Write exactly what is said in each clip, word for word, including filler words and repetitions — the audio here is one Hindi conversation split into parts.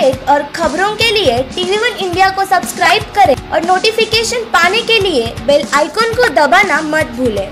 अपडेट और खबरों के लिए टीवी वन इंडिया को सब्सक्राइब करें और नोटिफिकेशन पाने के लिए बेल आइकॉन को दबाना मत भूलें।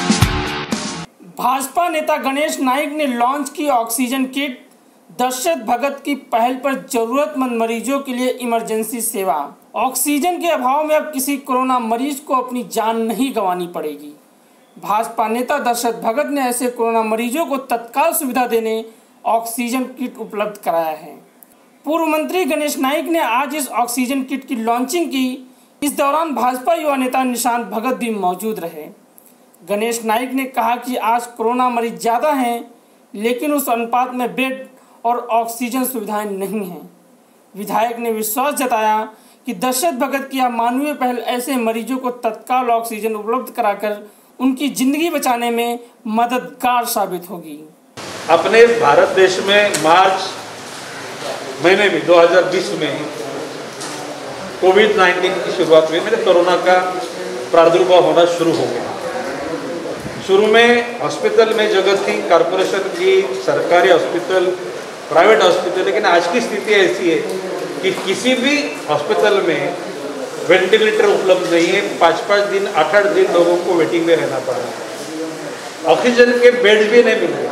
भाजपा नेता गणेश नाइक ने लॉन्च की ऑक्सीजन किट। दशरथ भगत की पहल पर जरूरतमंद मरीजों के लिए इमरजेंसी सेवा। ऑक्सीजन के अभाव में अब किसी कोरोना मरीज को अपनी जान नहीं गंवानी पड़ेगी। भाजपा नेता दशरथ भगत ने ऐसे कोरोना मरीजों को तत्काल सुविधा देने ऑक्सीजन किट उपलब्ध कराया है। पूर्व मंत्री गणेश नाइक ने आज इस ऑक्सीजन किट की लॉन्चिंग की। इस दौरान भाजपा युवा नेता निशांत भगत भी मौजूद रहे। गणेश नाइक ने कहा कि आज कोरोना मरीज ज़्यादा हैं, लेकिन उस अनुपात में बेड और ऑक्सीजन सुविधाएं नहीं हैं। विधायक ने विश्वास जताया कि दशरथ भगत की यह मानवीय पहल ऐसे मरीजों को तत्काल ऑक्सीजन उपलब्ध कराकर उनकी जिंदगी बचाने में मददगार साबित होगी। अपने भारत देश में मार्च महीने में दो हज़ार बीस में कोविड नाइन्टीन की शुरुआत हुई, मेरे कोरोना का प्रादुर्भाव होना शुरू हो गया। शुरू में हॉस्पिटल में जगह थी, कॉरपोरेशन की, सरकारी हॉस्पिटल, प्राइवेट हॉस्पिटल, लेकिन आज की स्थिति ऐसी है कि किसी भी हॉस्पिटल में वेंटिलेटर उपलब्ध नहीं है। पाँच पाँच दिन आठ आठ दिन लोगों को वेटिंग में रहना पड़ रहा है। ऑक्सीजन के बेड भी नहीं मिल रहे,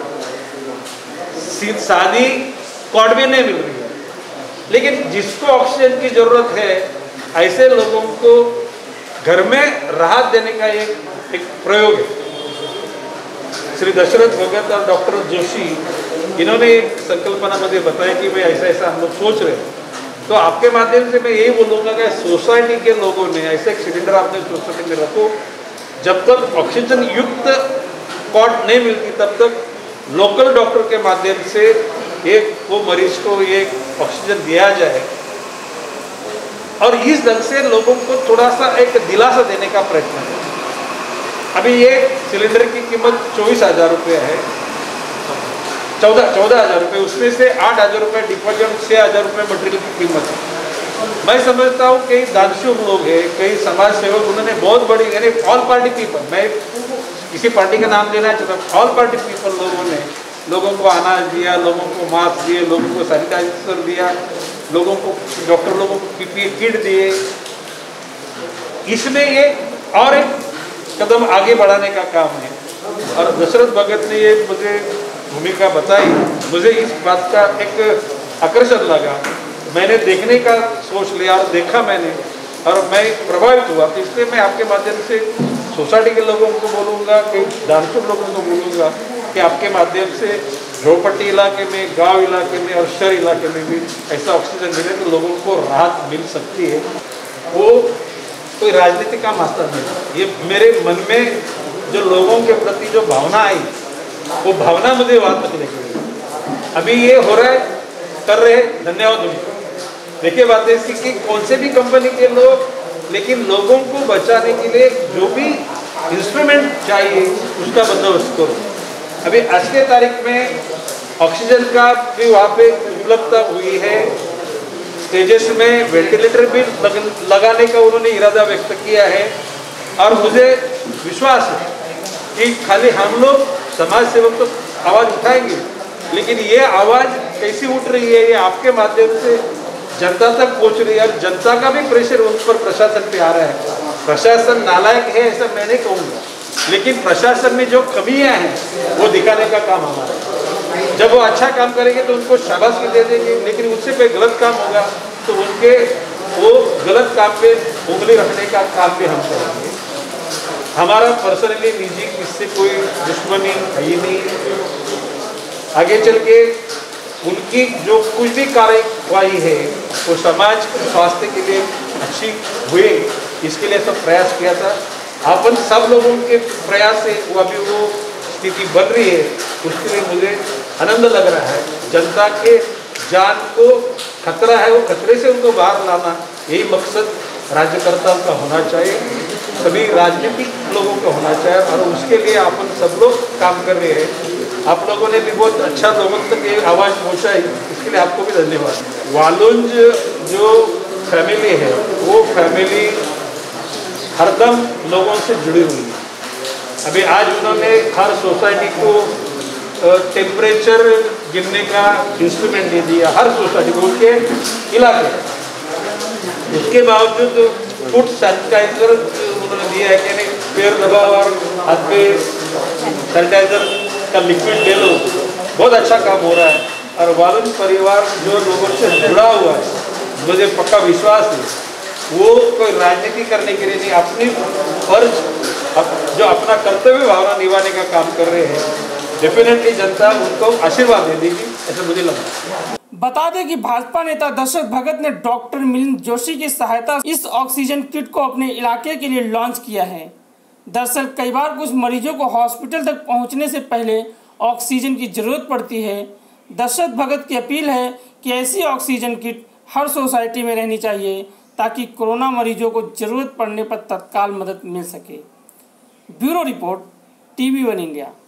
सादी कॉर्ड भी नहीं मिल रही है। लेकिन जिसको ऑक्सीजन की जरूरत है, ऐसे लोगों को घर में राहत देने का एक, एक प्रयोग है। श्री दशरथ भगत और डॉक्टर जोशी इन्होंने एक संकल्पना में बताया कि भाई ऐसा ऐसा हम लोग सोच रहे हैं। तो आपके माध्यम से मैं यही बोलूँगा कि सोसाइटी के लोगों ने ऐसे एक सिलेंडर आपने सोसाइटी में रखो। जब तक ऑक्सीजन युक्त कॉट नहीं मिलती तब तक लोकल डॉक्टर के माध्यम से एक वो मरीज को एक ऑक्सीजन दिया जाए और इस ढंग से लोगों को थोड़ा सा एक दिलासा देने का प्रयत्न है। अभी ये सिलेंडर की कीमत चौबीस हजार रुपये है, चौदह चौदह हजार रुपये, उसमें से आठ हजार रुपये डिपॉजिट, छः हजार रुपये मटेरियल की कीमत है। मैं समझता हूँ कई दानशूर लोग हैं, कई समाज सेवक, उन्होंने बहुत बड़ी यानी ऑल पार्टी पीपल, मैं किसी पार्टी का नाम लेना चाहता हूँ, ऑल पार्टी पीपल लोगों ने लोगों को अनाज दिया, लोगों को मास्क दिए, लोगों को सैनिटाइजर दिया, लोगों को डॉक्टर लोगों को पीपीई किट दिए। इसमें ये और एक कदम आगे बढ़ाने का काम है और दशरथ भगत ने ये मुझे भूमिका बताई। मुझे इस बात का एक आकर्षण लगा, मैंने देखने का सोच लिया और देखा मैंने और मैं प्रभावित हुआ। तो इसलिए मैं आपके माध्यम से सोसाइटी के लोगों को बोलूँगा, कई दानशूर लोगों को बोलूँगा कि आपके माध्यम से झोपड़ी इलाके में, गांव इलाके में और शहर इलाके में भी ऐसा ऑक्सीजन मिले तो लोगों को राहत मिल सकती है। वो कोई राजनीति का मास्टर नहीं, ये मेरे मन में जो लोगों के प्रति जो भावना आई वो भावना मुझे बात बदलने के लिए अभी ये हो रहा है, कर रहे। धन्यवाद। देखिए बात ऐसी कि कौन से भी कंपनी के लोग, लेकिन लोगों को बचाने के लिए जो भी इंस्ट्रूमेंट चाहिए उसका बंदोबस्त करो। अभी आज के तारीख में ऑक्सीजन का भी वहाँ पे उपलब्धता हुई है। स्टेजेस में वेंटिलेटर भी लग, लगाने का उन्होंने इरादा व्यक्त किया है और मुझे विश्वास है कि खाली हम लोग समाज सेवक तो आवाज़ उठाएंगे, लेकिन ये आवाज़ कैसी उठ रही है, ये आपके माध्यम से जनता तक पहुँच रही है और जनता का भी प्रेशर उन पर प्रशासन पे आ रहा है। प्रशासन नालायक है ऐसा मैं नहीं कहूँगा, लेकिन प्रशासन में जो कमियां हैं वो दिखाने का काम हमारा है। जब वो अच्छा काम करेंगे तो उनको शाबाशी दे देंगे, लेकिन उससे कोई गलत काम होगा तो उनके वो गलत काम पे उंगली रखने का काम भी हम करेंगे। हमारा पर्सनली निजी इससे कोई दुश्मनी है ही नहीं। आगे चल के उनकी जो कुछ भी कार्यवाही है वो समाज स्वास्थ्य के लिए अच्छी हुए, इसके लिए सब प्रयास किया था। अपन सब लोगों के प्रयास से वो अभी वो स्थिति बन रही है, उसके लिए मुझे आनंद लग रहा है। जनता के जान को खतरा है, वो खतरे से उनको बाहर लाना, यही मकसद राज्यकर्ताओं का होना चाहिए, सभी राजनीतिक लोगों का होना चाहिए और उसके लिए अपन सब लोग काम कर रहे हैं। आप लोगों ने भी बहुत अच्छा लोगों तक ये आवाज़ पहुँचाई, इसके लिए आपको भी धन्यवाद। वालुंज जो फैमिली है वो फैमिली हरदम लोगों से जुड़ी हुई है। अभी आज उन्होंने हर सोसाइटी को टेम्परेचर गिनने का इंस्ट्रूमेंट दे दिया हर सोसाइटी को उसके इलाके। उसके बावजूद फुट सैनिटाइजर उन्होंने दिया है कि नहीं, पैर दबाओ और हाथ पे सैनिटाइजर का लिक्विड ले लो। बहुत अच्छा काम हो रहा है। और वालन परिवार जो लोगों से जुड़ा हुआ है, मुझे पक्का विश्वास है वो कोई राजनीति करने के लिए नहीं, अपनी फर्ज अप, जो अपना कर्तव्य भावना निभाने का काम कर रहे हैं, डेफिनेटली जनता उनको आशीर्वाद दे देगी, ऐसा मुझे लगता है। बता दें कि भाजपा नेता दशरथ भगत ने डॉक्टर मिलिंद जोशी की सहायता इस ऑक्सीजन किट को अपने इलाके के लिए लॉन्च किया है। दरअसल कई बार कुछ मरीजों को हॉस्पिटल तक पहुंचने से पहले ऑक्सीजन की जरूरत पड़ती है। दशरथ भगत की अपील है कि ऐसी ऑक्सीजन किट हर सोसाइटी में रहनी चाहिए ताकि कोरोना मरीजों को जरूरत पड़ने पर तत्काल मदद मिल सके। Bureau report, TV one India.